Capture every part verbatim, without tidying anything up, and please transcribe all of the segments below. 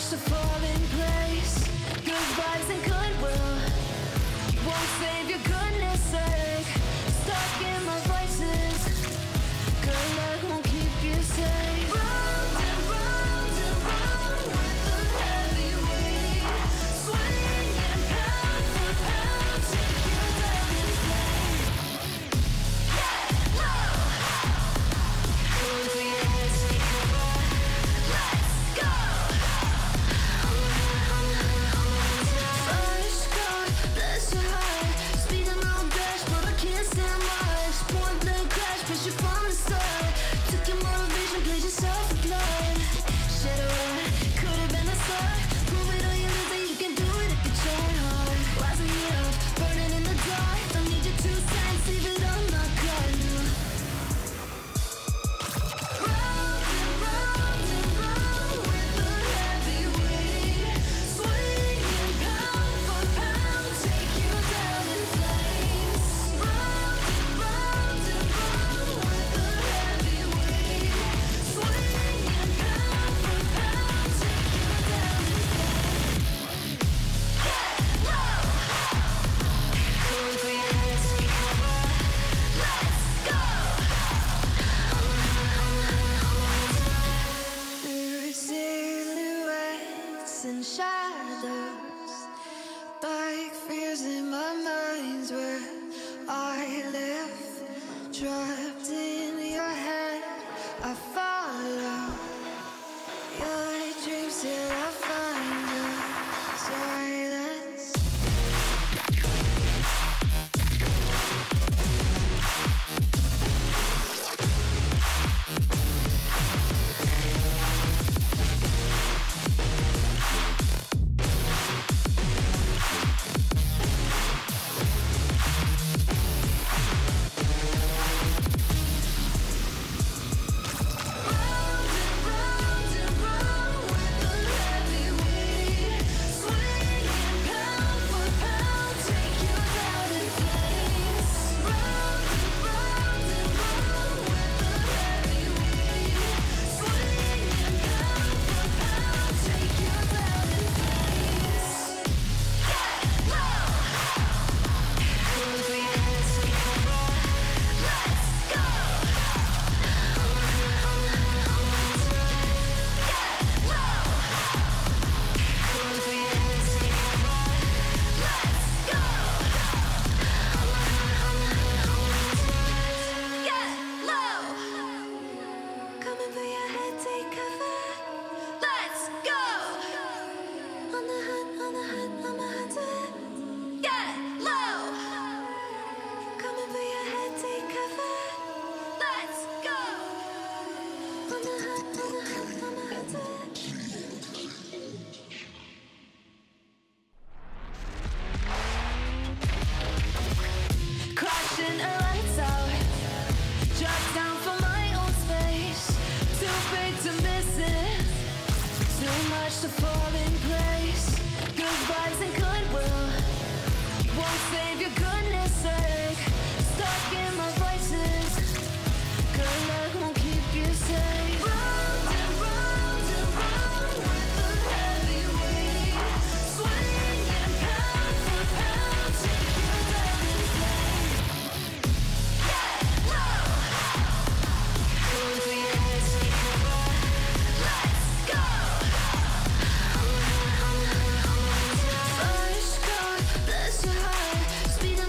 much to fall in place. Good vibes and goodwill won't save your goodness sake. Stuck in my vices, good luck won't keep you safe. Round and round and round with the heavy weight, swinging pound for pound, take you down in flames. Get low, close your eyes, take cover, let's go. First car, bless your heart, speeding on dash, but I can't stand much. Point blank crash, push you from the start. Took your motivation, played yourself for blood. Shed away, could've been the start. Prove it or you lose it, you can do it if you try hard. Rising it up, burning in the dark. Don't need your two cents, leave it on my card. Round and round and round with the heavy weight, swinging pound for pound, take you down in flames. Round and round and round with the heavy weight, swinging pound for pound, take you down in flames. Get low, close your eyes, take cover, let's go. Through silhouettes and shadows, like fears in my mind's where I live, trapped in your head. I follow your dreams till I find the silence. Round and round and round with the heavy weight, swinging pound for pound, take you down in flames. Round and round and round with the heavy weight, swinging pound for pound, take you down in flames. Get low, close your eyes, take cover, let's go. Get low, close your eyes, take cover, let's go. Get low, coming for your head, take cover, let's go. On the hunt, on the hunt, I'm a hunter. Get low, coming for your head, take cover, let's go. On the hunt, on the hunt, I'm a hunter. Crashing a lights out, drop down for my own space. Too big to miss it, too much to fall in place. Good vibes and goodwill won't save your goodness sake. Stuck in my vices, good luck won't keep you safe. Round and round and round with the heavy weight, swinging pound for pound, take you down in flames. Get low, close your eyes, take cover, let's go. First car, bless your heart, speeding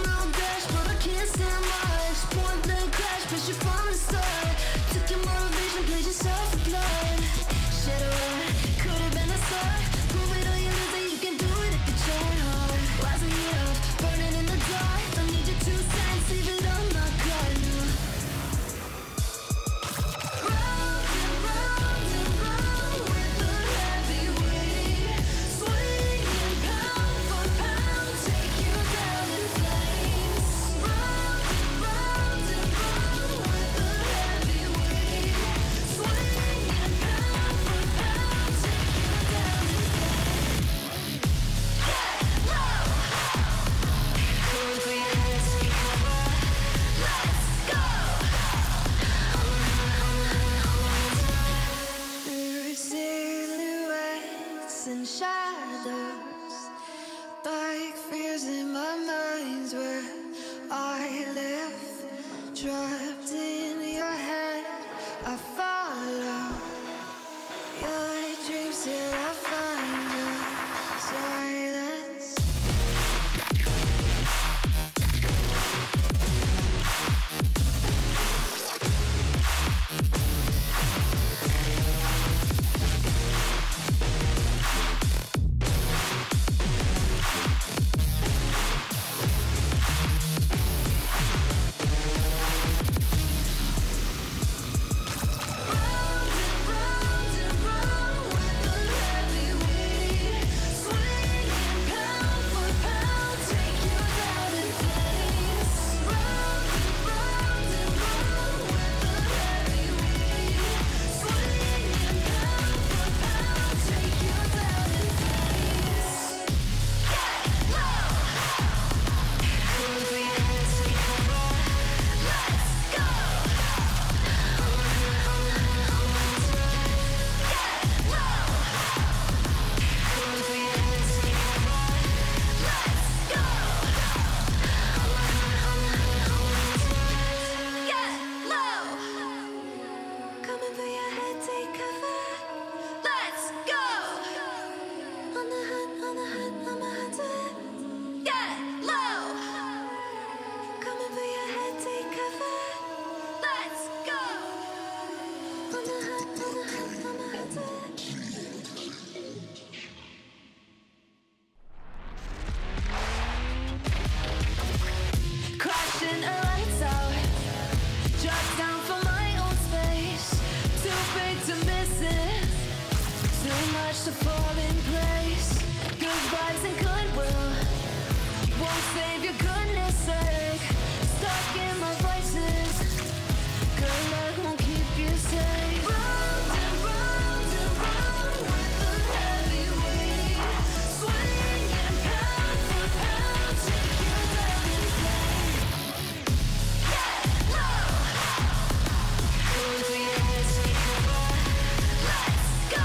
won't save your goodness sake. Stuck in my vices. Good luck won't keep you safe. Round and round and round with the heavy weight. Swinging pound for pound till you're dead insane. Get low. Close your eyes, take cover. Let's go.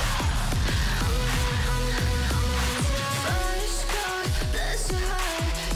First cut, bless your heart.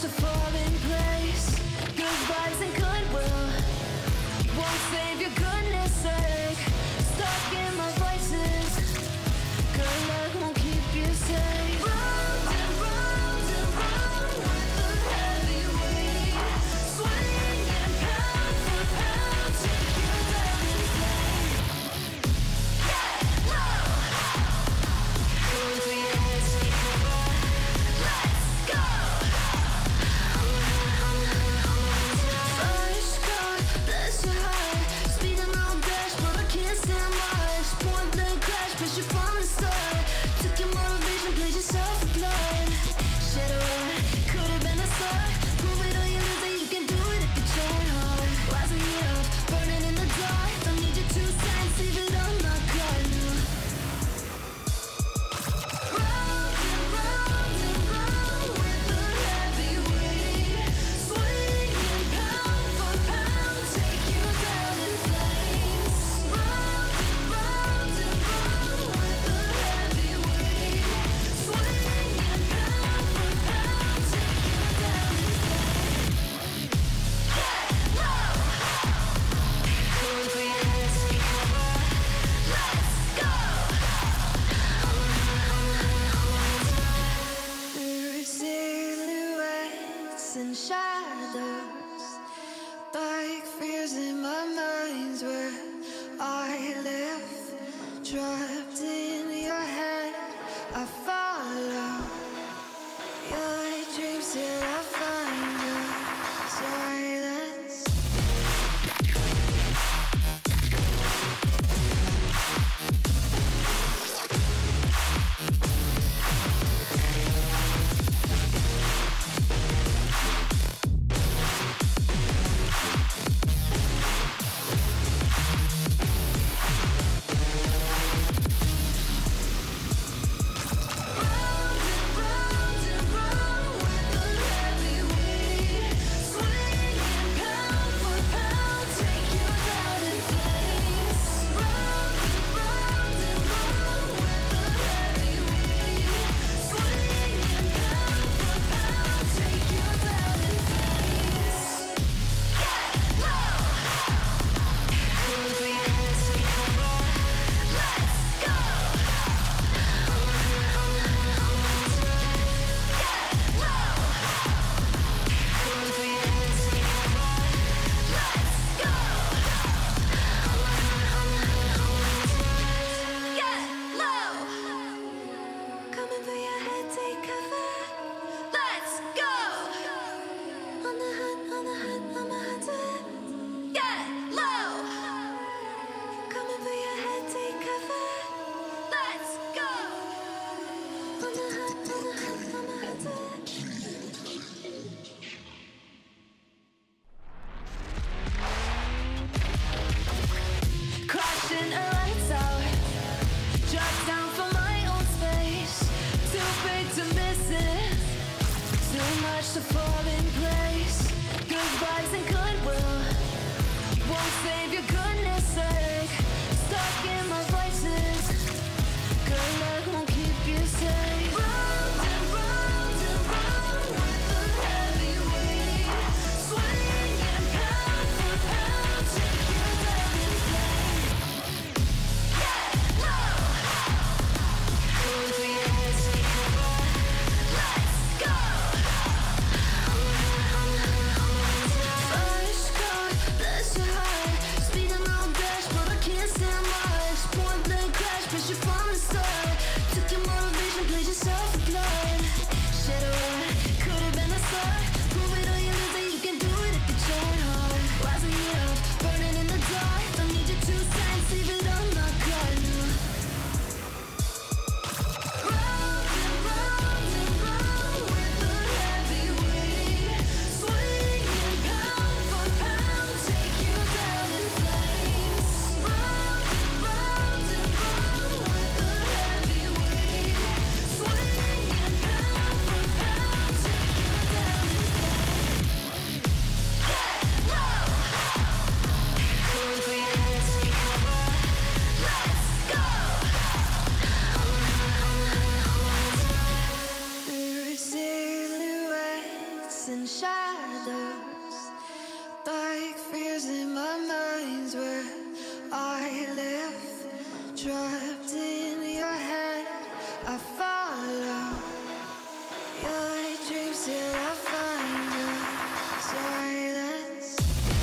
to fall in place. Good vibes and goodwill won't save your goodness sake. Stuck in my vices, good luck won't keep you safe. Round and round and round with the heavy weight, swinging pound for pound, take you down in flame. Get low, close your eyes, let's go. First car, bless your heart, speeding on dash, but I can't stand much. Point blank crash, push you from the start. Took your motivation, played yourself for blood. Shed away, could've been a start. Prove it or you lose it, you can do it if you try hard. Rising it up, burning in the dark. Don't need your two cents, leave it on my card. Round and round and round with the heavy weight, swinging pound for pound, take you down in flames. Round and round and round with the heavy weight, swinging pound for pound, take you down in flames. Get low, close your eyes, let's go. Through silhouettes and shadows, like fears in my mind's where I live. Trapped in your head, I follow your dreams till I find the silence. trapped in your head. I follow your dreams till I find the silence.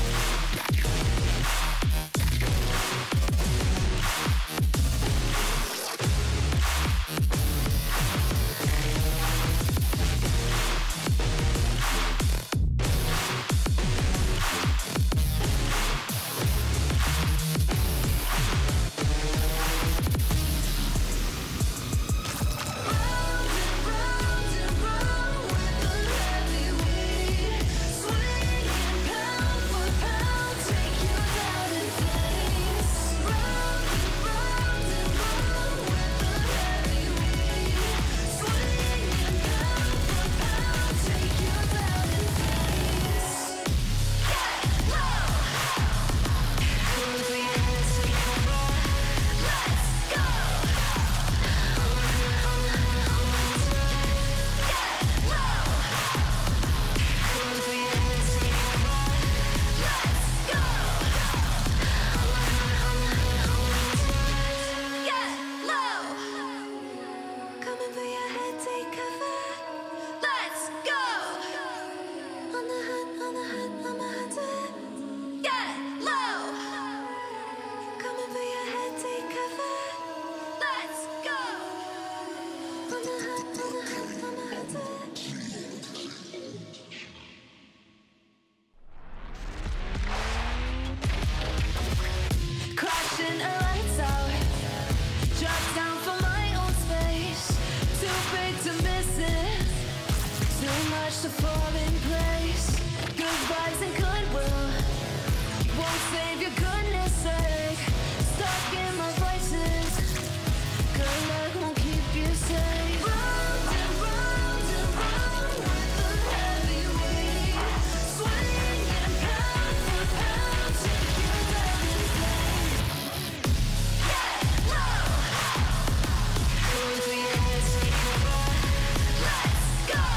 To fall in place, good vibes and goodwill won't save your goodness sake. Stuck in my vices, good luck won't keep you safe. Round and round and round with the heavy weight, swinging pound for pound, take you down in flames. Get low, close your eyes, take cover, let's go.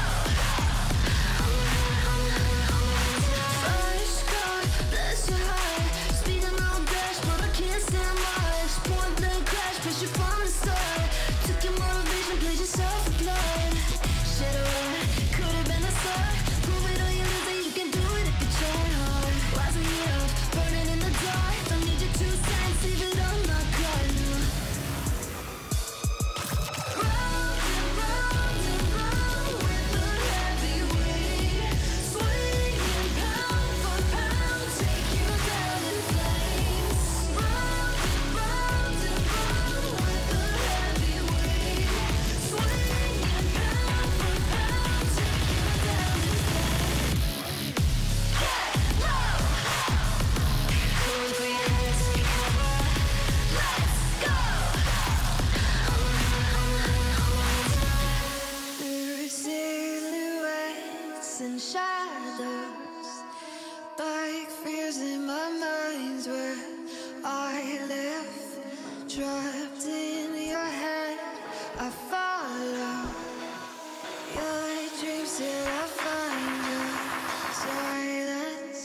And shadows, like fears in my mind's where I live, trapped in your head. I follow your dreams till I find the silence.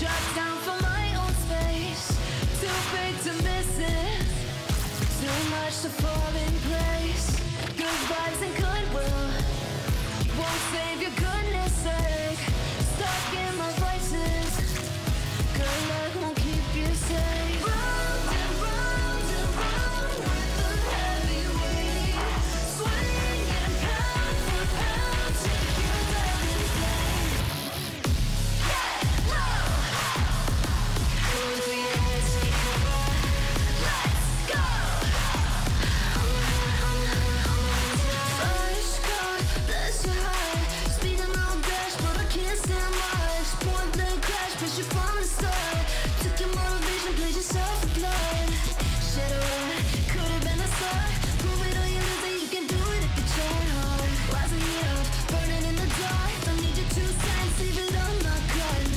Shut down for my own space. Too big to miss it. Too much to fall in place. Good vibes and goodwill won't save your goodness sake. Stuck in my vices. Good luck won't keep you safe. Round and round and round with the heavy weight. Swinging pound for pound, take you down in flames. Get low. Hold for your head, take cover. Let's go. First car, bless your heart. Speeding on dash, but I can't stand much. Point blank crash, push you from the start. Took your motivation, played yourself for blood. Shed a red, could've been a star. Prove it all you lose that you can do it if you try hard. Rising me up, burning in the dark. Don't need your two cents, leave it on my card.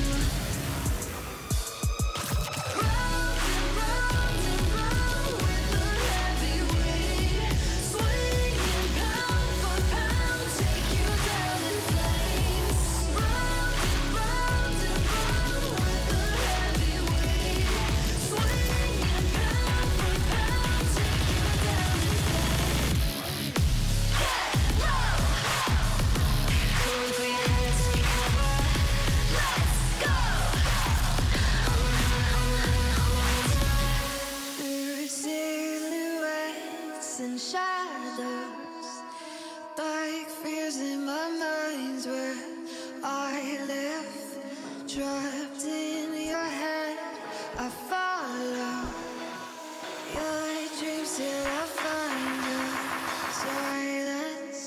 Round and round and round with the heavy weight. Swinging pound for pound, take you down in flames. Round and round and round with the heavy weight. Swinging pound for pound, take you down in flames. Get low. Hold for your head, take cover. Let's go. There's silhouettes and shadows, like fears in my mind's where I live. Trapped in your head, I follow your dreams till I find the silence.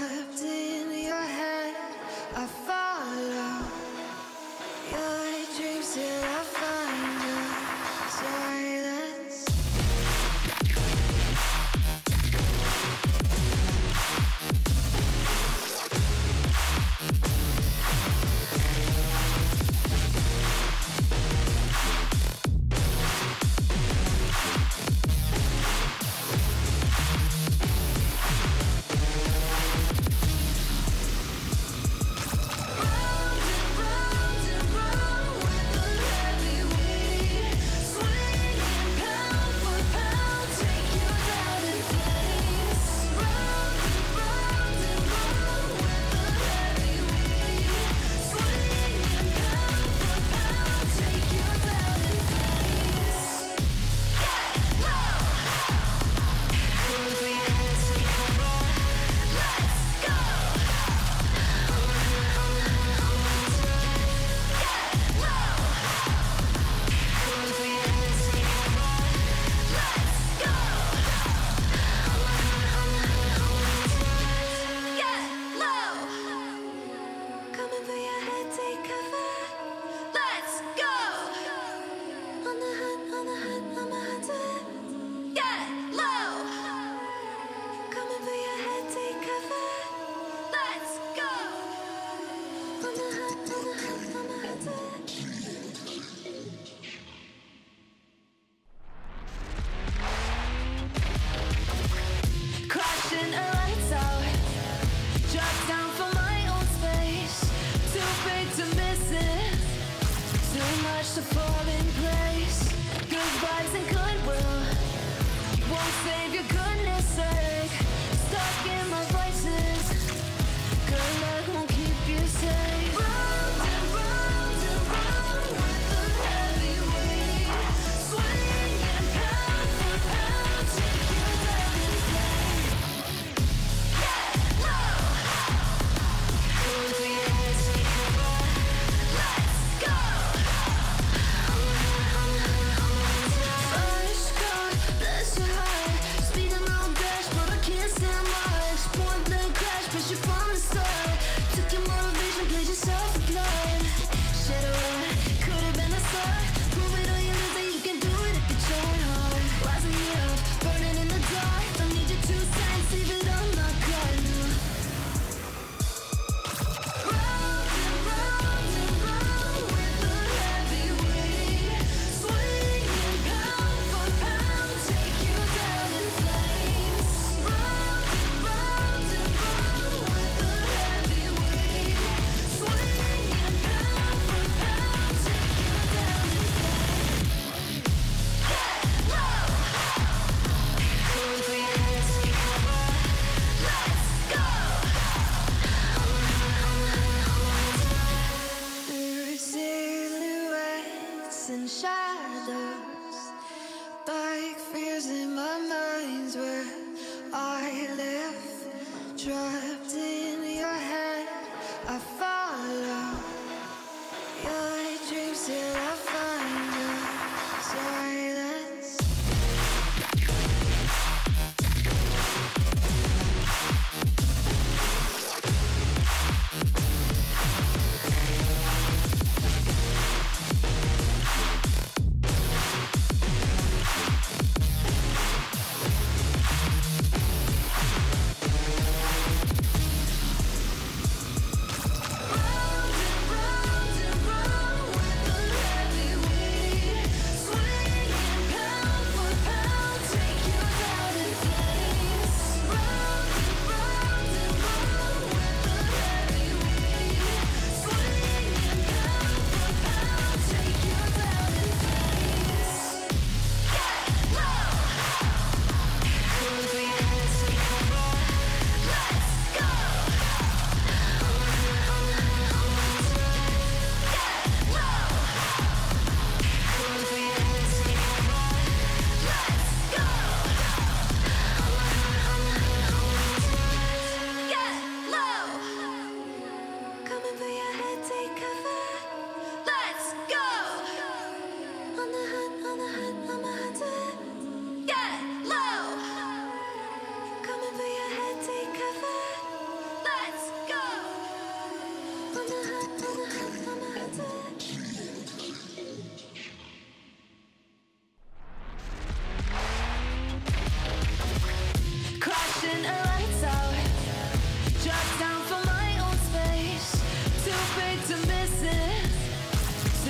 trapped in your head. I follow your dreams till I find the silence.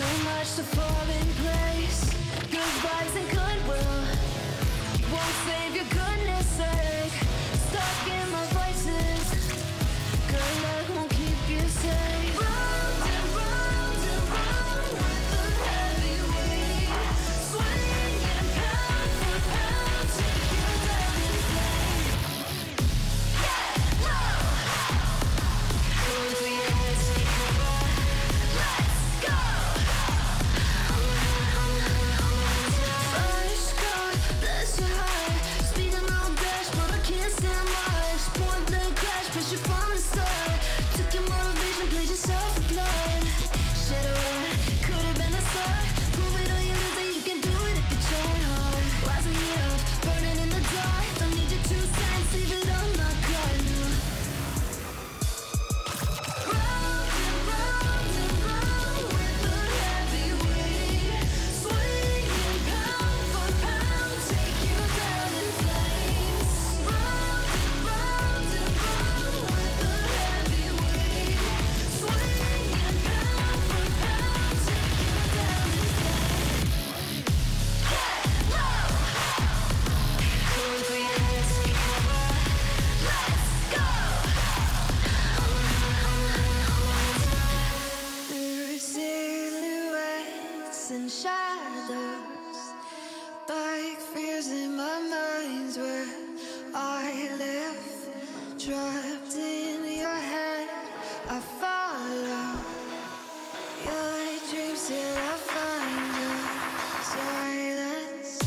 Too much to fall in place. Good vibes and goodwill won't save your goodness sake. Stuck in my vices. Good luck won't keep you safe. Round and round and round with the heavy weight. Swinging pound for pound, take you down in flames. Get low. Close your eyes, take cover. Let's go. First car, bless your heart. Speeding on dash, but I can't stand much. Point blank crash, push you from the start. Took your motivation, played yourself for blood. Shed away, could've been the start. Prove it or you lose it, you can do it if you try hard. Rising it up, burning in the dark. Don't need your two cents, leave it on my card. Round and round and round with the heavy weight. Swinging pound for pound, take you down in flames. Round and round and round with the heavy weight. Swinging pound for pound, take you down in flames. Get low. Close your eyes, take cover. Let's go. Through silhouettes and shadows, like fears in my mind's where I live. Trapped in your head, I follow your dreams till I find the silence.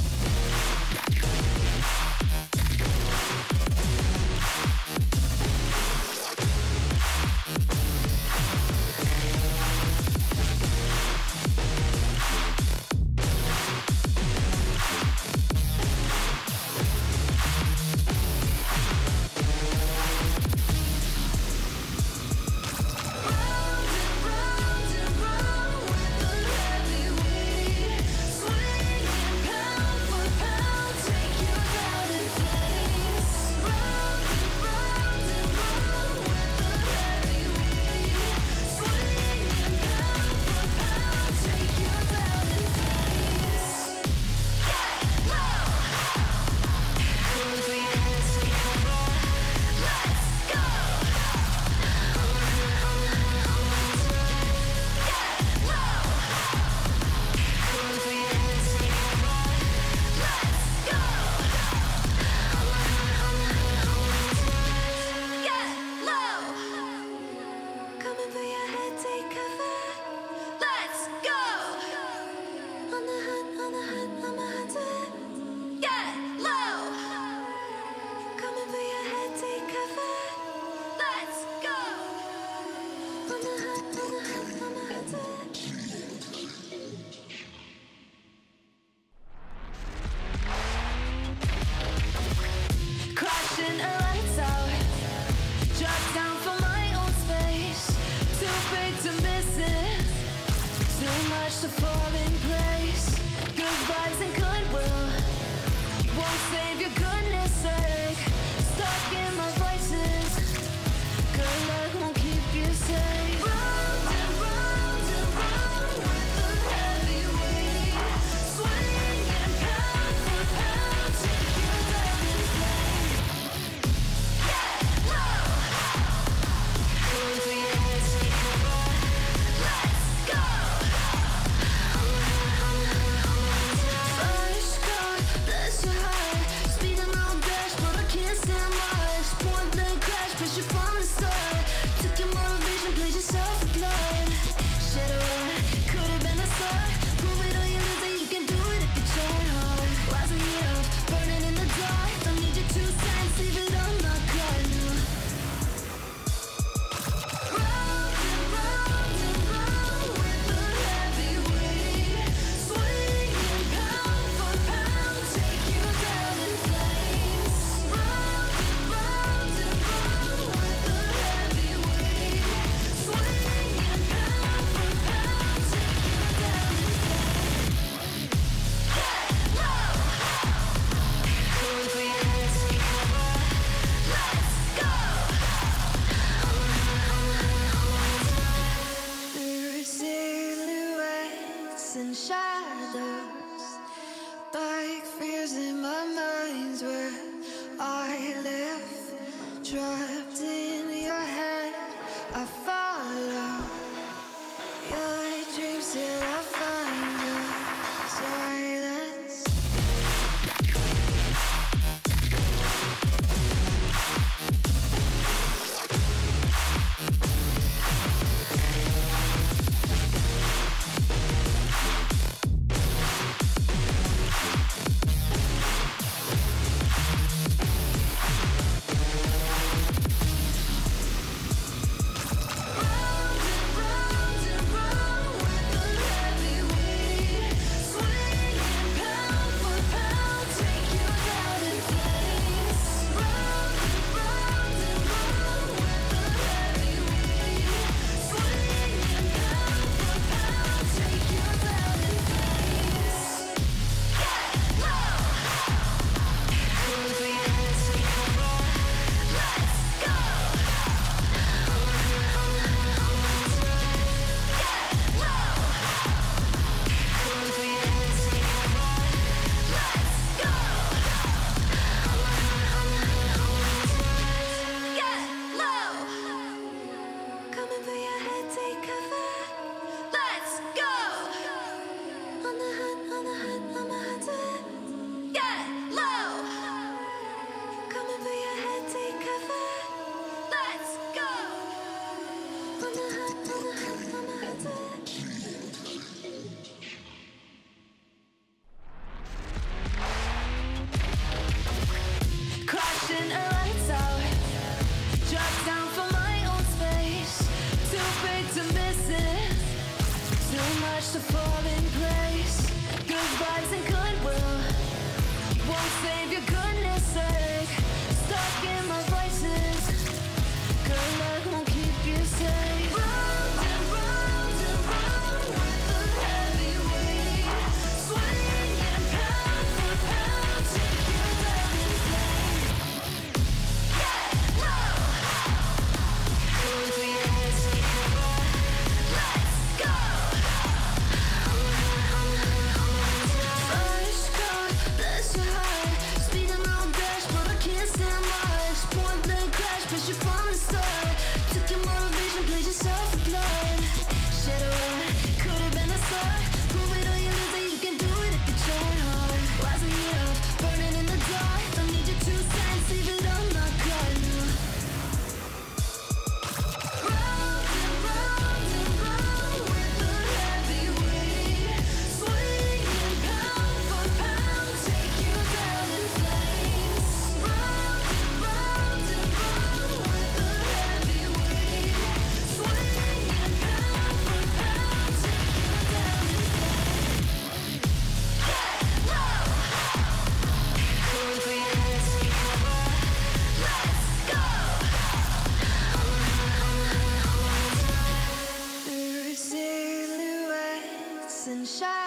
Round and round and round with the heavy weight. Swinging pound for pound, take you down in flames. Round and round and round with the heavy weight. Swinging pound for pound, take you down in flames. Get low. Close your eyes, take cover. Let's go. Get low. Close your eyes, take cover. Let's go. Get low. Coming for your head, take cover. Let's go. On the hunt, on the hunt, I'm a hunter. Get low. Coming for your head, take cover. Let's go. On the hunt, on the hunt, I'm a hunter. Crashing a lights out. Drop down for my own space. Too big to miss it. Too much to fall in place. Good vibes and goodwill won't save your goodness sake. Stuck in my vices. Good luck won't keep you safe. Round and round and round with the heavy weight. Swinging pound for pound, take you down in flames. Get low. Close your eyes, take cover. Let's go. First car, bless your heart. Speeding on dash, but I can't stand much. Point blank crash, push you from the start. Took your motivation, played yourself for blood. Shed away, could've been the start. Prove it or you lose it, you can do it if you try hard. Rising it up, burning in the dark. Don't need your two cents, leave it on my card. Round and round and round with the heavy weight. Swinging pound for pound, take you down in flames. Round and round and round with the heavy shadows.